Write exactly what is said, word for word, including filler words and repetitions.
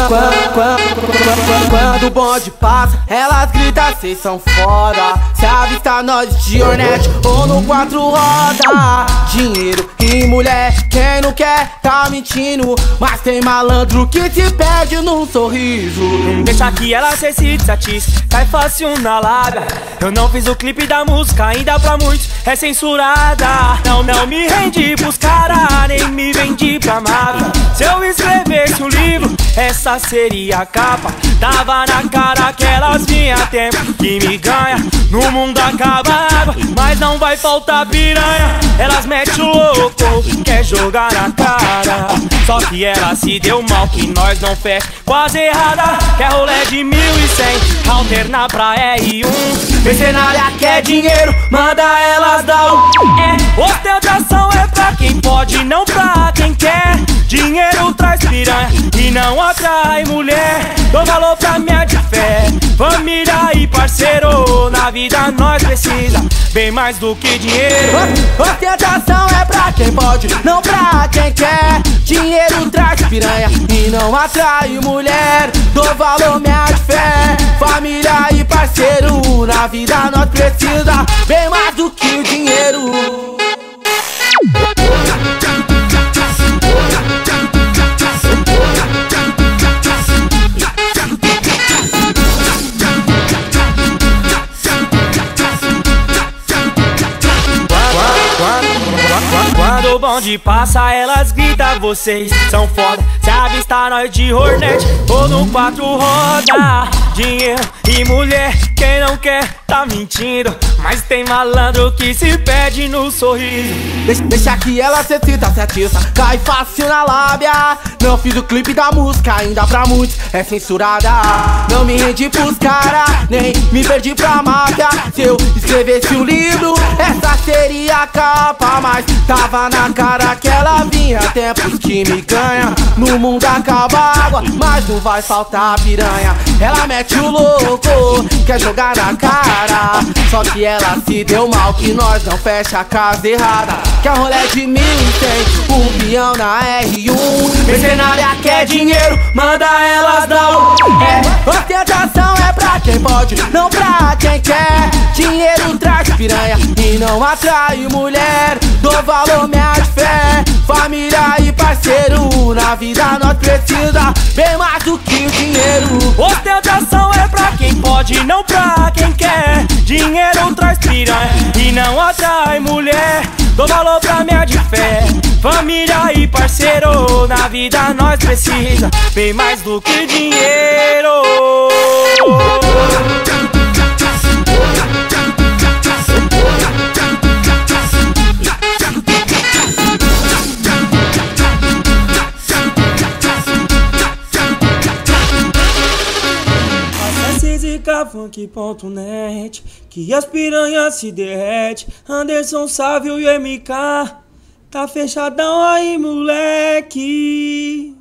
Quando o bonde passa, elas gritam, cês são foda. Se avista nós de Hornet ou no quatro roda. Dinheiro e mulher, quem não quer tá mentindo. Mas tem malandro que te perde num sorriso. Deixa que ela se satisfa, cai fácil na lábia. Eu não fiz o clipe da música, ainda pra muitos é censurada. Não, não me rendi pros cara, nem me vendi pra máfia. Se eu escrevesse um livro, essa seria a capa. Tava na cara que elas vinha tempo que me ganha. No mundo acaba água, mas não vai faltar piranha. Elas metem o louco, quer jogar na cara. Só que ela se deu mal, que nós não fecha quase errada. Quer rolê de mil e cem, alternar pra R um. Mercenária quer dinheiro, manda elas dar o é. Ostentação é pra quem pode, não pra quem quer. Dinheiro traz piranha e não atrai mulher. Dou valor pra minha de fé, família e parceiro. Na vida nós precisa bem mais do que dinheiro. Ostentação é pra quem pode, não pra quem quer. Dinheiro traz piranha e não atrai mulher. Dou valor minha de fé, família e parceiro. Na vida nós precisa bem mais do que o dinheiro. Quando o bonde passa, elas gritam, vocês são foda. Se avistar nós de Hornet ou no quatro roda. Dinheiro e mulher, quem não quer tá mentindo. Mas tem malandro que se perde no sorriso. Deixa, deixa que ela se cita, se atiça, cai fácil na lábia. Não fiz o clipe da música, ainda pra muitos é censurada. Não me rendi pros cara, nem me perdi pra máfia. Se eu escrevesse um livro, essa seria a capa. Mas tava na cara que ela vinha tempos que me ganha. No mundo acaba água, mas não vai faltar piranha. Ela mete o louco, quer jogar na cara. Só que ela se deu mal, que nós não fecha a casa errada. Quer rolê de mil e cem, um peão na R um. Mercenária quer dinheiro, manda elas dar o é. Ostentação é pra quem pode, não pra quem quer. Dinheiro traz piranha e não atrai mulher. Dou valor minha de fé, família e parceiro. Na vida nós precisa bem mais do que o dinheiro. Ostentação é pra quem pode, não pra quem quer. Dinheiro traz piranha e não atrai mulher. Dou valor pra minha de fé, família e parceiro. Na vida nós precisa bem mais do que dinheiro. Funk ponto net, que as piranhas se derrete. Anderson Sávio e M K, tá fechadão aí, moleque.